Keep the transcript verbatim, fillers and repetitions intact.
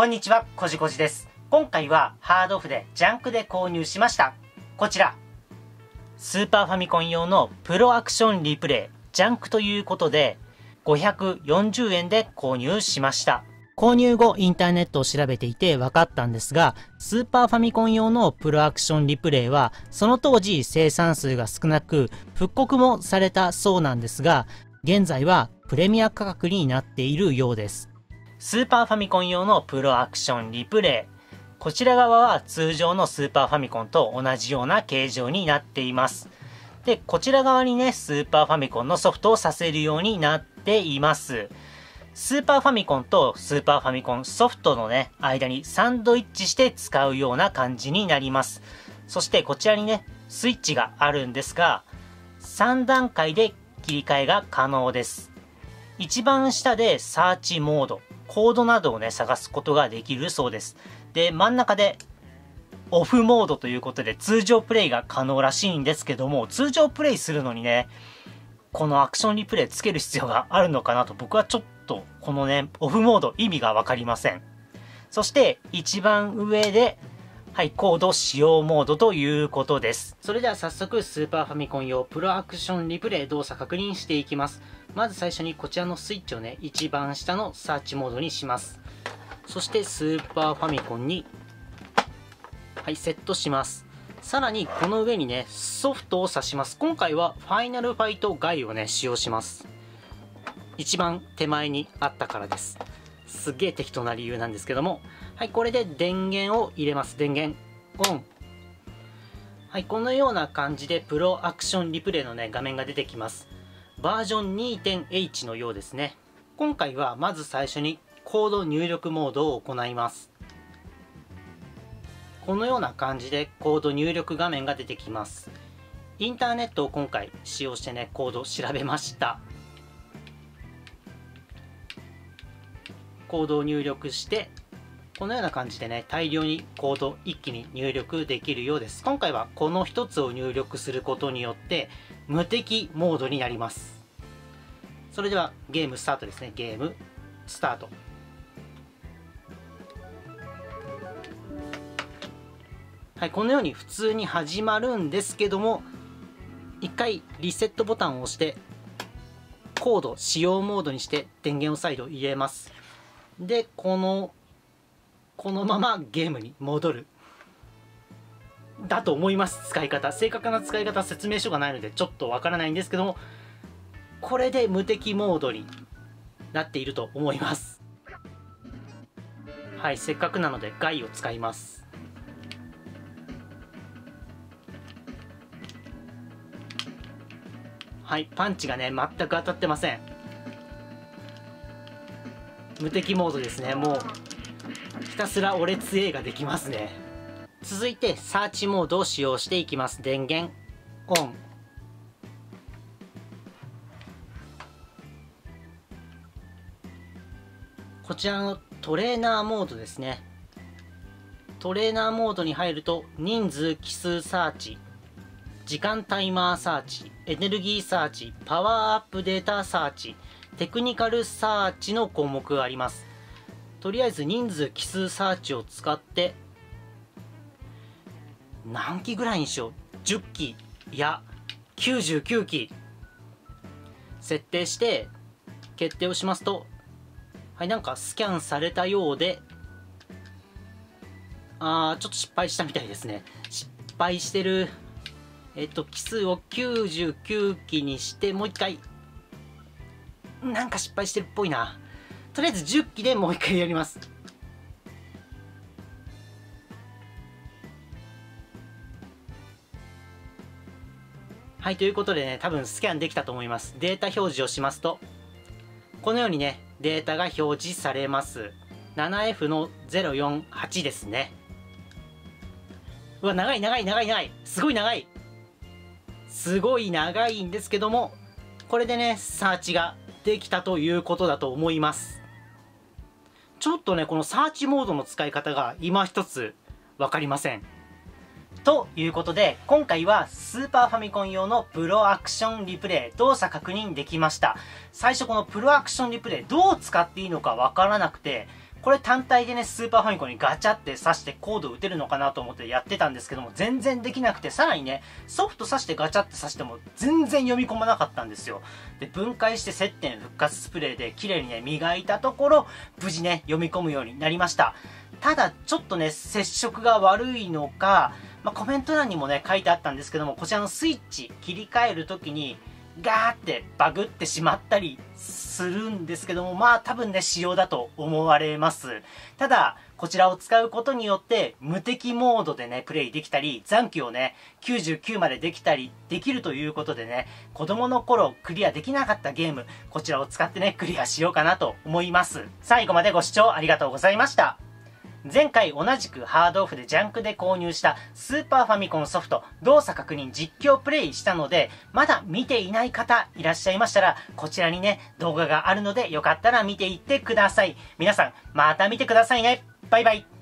こんにちは、こじこじです。今回はハードオフでジャンクで購入しました。こちら、スーパーファミコン用のプロアクションリプレイ、ジャンクということで、ごひゃくよんじゅうえんで購入しました。購入後、インターネットを調べていて分かったんですが、スーパーファミコン用のプロアクションリプレイは、その当時生産数が少なく、復刻もされたそうなんですが、現在はプレミア価格になっているようです。スーパーファミコン用のプロアクションリプレイ。こちら側は通常のスーパーファミコンと同じような形状になっています。で、こちら側にね、スーパーファミコンのソフトをさせるようになっています。スーパーファミコンとスーパーファミコンソフトのね、間にサンドイッチして使うような感じになります。そしてこちらにね、スイッチがあるんですが、さんだんかいで切り替えが可能です。一番下でサーチモード、コードなどをね、探すことができるそうです。で、真ん中でオフモードということで通常プレイが可能らしいんですけども、通常プレイするのにね、このアクションリプレイつける必要があるのかなと僕はちょっとこのね、オフモード意味がわかりません。そして一番上で、はい、コード使用モードということです。それでは早速スーパーファミコン用プロアクションリプレイ動作確認していきます。まず最初にこちらのスイッチをね、一番下のサーチモードにします。そしてスーパーファミコンに、はい、セットします。さらにこの上にね、ソフトを挿します。今回はファイナルファイトガイをね、使用します。一番手前にあったからです。すげえ適当な理由なんですけども、はい、これで電源を入れます。電源オン。はい、このような感じでプロアクションリプレイのね、画面が出てきます。バージョン にてんエイチ のようですね。今回はまず最初にコード入力モードを行います。このような感じでコード入力画面が出てきます。インターネットを今回使用してね、コードを調べました。コードを入力して、このような感じでね、大量にコード一気に入力できるようです。今回はこの一つを入力することによって無敵モードになります。それではゲームスタートですね。ゲームスタート。はい、このように普通に始まるんですけども、一回リセットボタンを押してコード使用モードにして電源を再度入れます。で、このこのままゲームに戻るだと思います。使い方、正確な使い方説明書がないのでちょっとわからないんですけども、これで無敵モードになっていると思います。はい、せっかくなのでガイを使います。はい、パンチがね、全く当たってません。無敵モードですね。もうひたすら俺強えができますね。続いてサーチモードを使用していきます。電源オン。こちらのトレーナーモードですね。トレーナーモードに入ると人数奇数サーチ、時間タイマーサーチ、エネルギーサーチ、パワーアップデータサーチ、テクニカルサーチの項目があります。とりあえず人数奇数サーチを使って何機ぐらいにしよう、じゅっきいやきゅうじゅうきゅうき設定して決定をしますと、はい、なんかスキャンされたようで、あーちょっと失敗したみたいですね。失敗してる。えっと奇数をきゅうじゅうきゅうきにしてもう一回、なんか失敗してるっぽいな。とりあえずじゅっきでもう一回やります。はい、ということでね、多分スキャンできたと思います。データ表示をしますと、このようにね、データが表示されます。ななエフ のゼロよんはちですね。うわ、長い長い長い長い。すごい長い。すごい長いんですけども、これでね、サーチができたということだと思います。ちょっとね、このサーチモードの使い方が今一つ分かりません。ということで、今回はスーパーファミコン用のプロアクションリプレイ動作確認できました。最初このプロアクションリプレイどう使っていいのか分からなくて、 これ単体でね、スーパーファミコンにガチャって挿してコード打てるのかなと思ってやってたんですけども、全然できなくて、さらにね、ソフト挿してガチャって挿しても全然読み込まなかったんですよ。で、分解して接点復活スプレーで綺麗にね、磨いたところ、無事ね、読み込むようになりました。ただ、ちょっとね、接触が悪いのか、まあ、コメント欄にもね、書いてあったんですけども、こちらのスイッチ切り替えるときに、ガーってバグってしまったりするんですけども、まあ多分ね、仕様だと思われます。ただ、こちらを使うことによって、無敵モードでね、プレイできたり、残機をね、きゅうじゅうきゅうまでできたり、できるということでね、子供の頃クリアできなかったゲーム、こちらを使ってね、クリアしようかなと思います。最後までご視聴ありがとうございました。前回同じくハードオフでジャンクで購入したスーパーファミコンソフト動作確認実況プレイしたので、まだ見ていない方いらっしゃいましたら、こちらにね、動画があるのでよかったら見ていってください。皆さん、また見てくださいね。バイバイ。